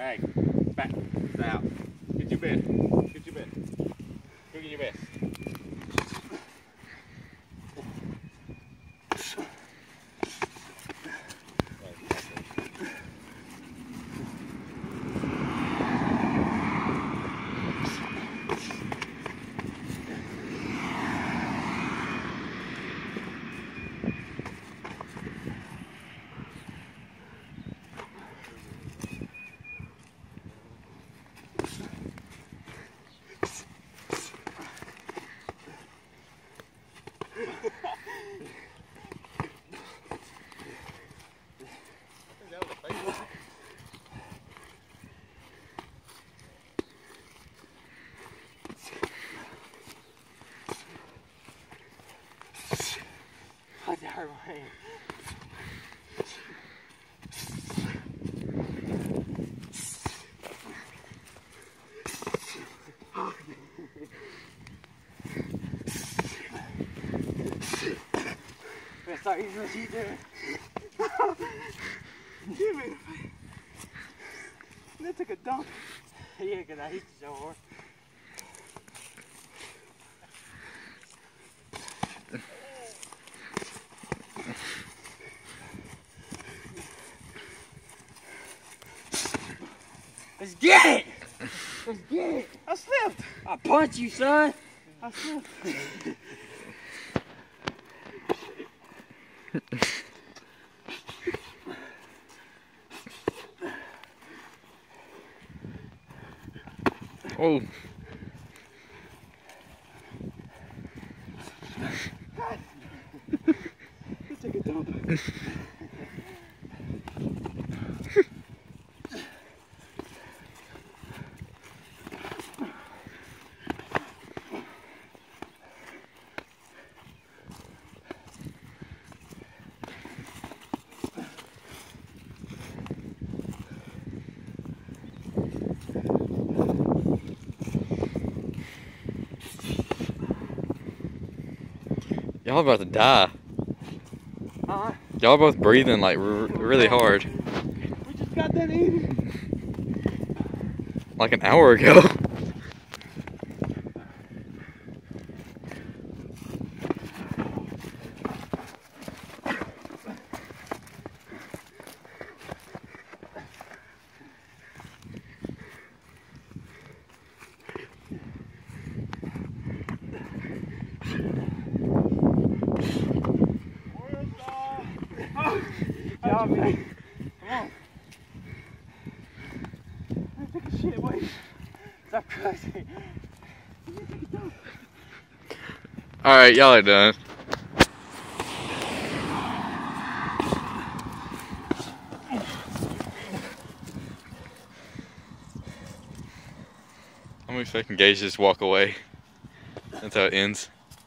Drag. Back. Stay out. Get your bed. Get your bed. Go get your best. That hurt my hand. I'm sorry, he's what you doing. Give me the face. That took a dump. Yeah, because I hit you so hard. Let's get it! Let's get it! I slipped! I punch you, son! I slipped. Oh. Let's take a dump. Y'all about to die. Y'all both breathing like really hard. We just got that in. Like an hour ago. Good job, man. Come on. Let's take a shit, wait. Stop crazy. Alright, y'all are done. I'm expecting Gage to just walk away. That's how it ends.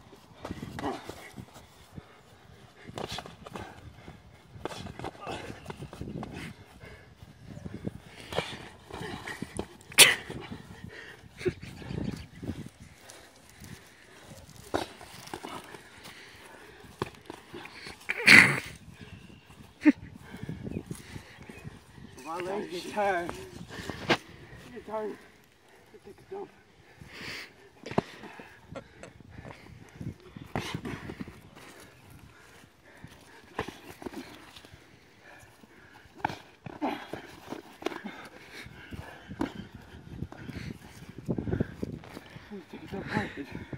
My legs get tired. I get tired. Let's take a dump. Let's take a dump.